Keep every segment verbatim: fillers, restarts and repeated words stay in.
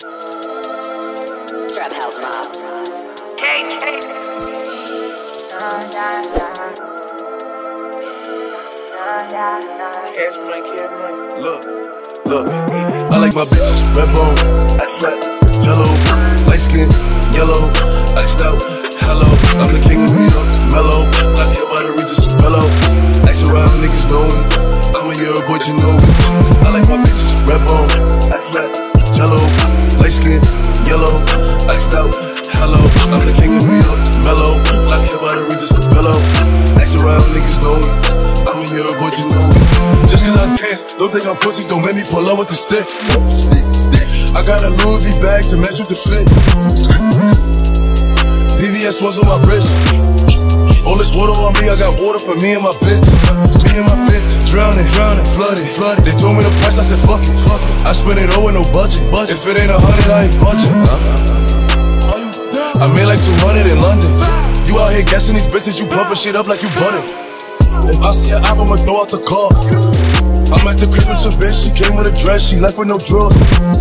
Trap House Mob. Hey, hey. Cash money, cash money. Look, look. I like my bitch red bone, ice flat, jello, light skin, yellow, iced out, hello. I'm the king of New York, mellow. Black hair by the Regis, mellow. Ice around niggas know me. I'm a year boy, you know me. I like my bitch red bone, ice flat, jello, light skin, yellow, iced out, hello. I'm the king of New York, mellow. Black hair by the Regis, mellow. Ice around niggas know me. I'm a year boy, you know me. Just cause I dance, don't think I'm pussy, don't make me pull up with the stick. Stick, stick. I got a Louis V bag to match with the fit. V V S was on my wrist. All this water on me, I got water for me and my bitch. Me and my bitch, drowning, drowning, flooded, flooded. They told me the price, I said fuck it, fuck it. I spent it all with no budget, budget. If it ain't a hundred, I ain't budget. Huh? I made like two hundred in London. You out here guessing these bitches, you pumping shit up like you butter. If I see an apple, I'ma throw out the car. I'm at the crib with your bitch, she came with a dress, she left with no drawers.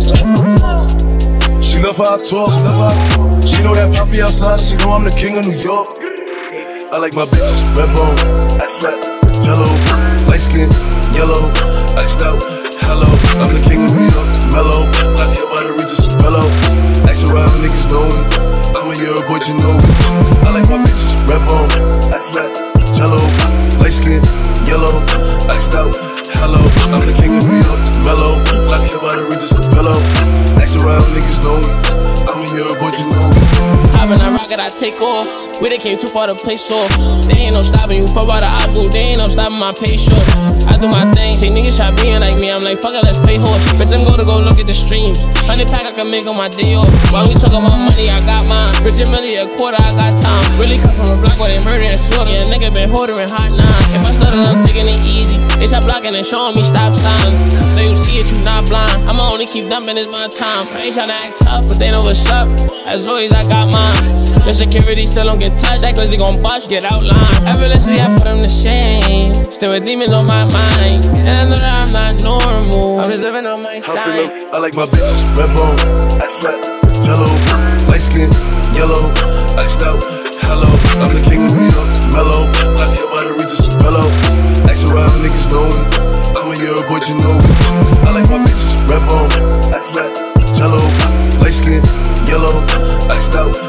She love how I talk, she know that poppy outside, she know I'm the king of New York. I like my bitch red bone, ice flat, jello, light skin, yellow, iced out, hello. I'm the king of New York, mellow. Black hair by the Regis, mellow. Ice around niggas know me. I'm a year boy, you know me. I like my bitch red bone, ice flat, jello, light skin, yellow, iced out, hello. I'm the king of New York, mellow. Black hair by the Regis, mellow. Ice around niggas know me. I'm a year boy, you know me. Hop in a rocket, I take off. We done came too far to play soft. They ain't no stopping you. Fuck about the options, they ain't no stopping my pay short. I do my thing, say niggas try being like me. I'm like, fuck it, let's play horse. Bitch, I'm gonna go look at the streams. Hundred pack I can make on my day off. While we talk about money, I got mine. Rich and Millie a quarter, I got time. Really come from a block where they murder and slaughter. Yeah, nigga been holding hot nine. If I started, I'm taking it easy. They stop blocking and showing me stop signs. Know you see it, you not blind. I'ma only keep dumping, it's my time. I ain't tryna act tough, but they know what's up. As always, I got mine. The security still don't get touched. That cause they gon' bust, get outlined. Effortlessly, I put them to shame. Still with demons on my mind. And I know that I'm not normal. I'm just living on my style. I like my bitch red bone, ice flat, jello, light skin, yellow, iced out, hello. I'm the king of New York, mellow. Black hair by the Regis, mellow. Ice around niggas know me. I'm a year boy, you know me. I like my bitch red bone, ice flat, jello, light skin, yellow, iced out.